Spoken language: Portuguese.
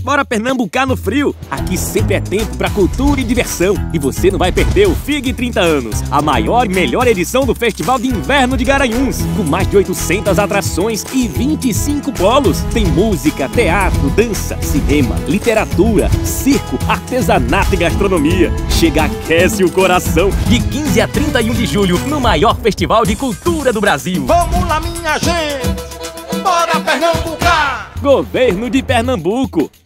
Bora pernambucar no frio! Aqui sempre é tempo pra cultura e diversão. E você não vai perder o FIG 30 anos, a maior e melhor edição do Festival de Inverno de Garanhuns, com mais de 800 atrações e 25 polos. Tem música, teatro, dança, cinema, literatura, circo, artesanato e gastronomia. Chega, aquece o coração. De 15 a 31 de julho, no maior festival de cultura do Brasil. Vamos lá, minha gente! Bora Pernambucar! Governo de Pernambuco.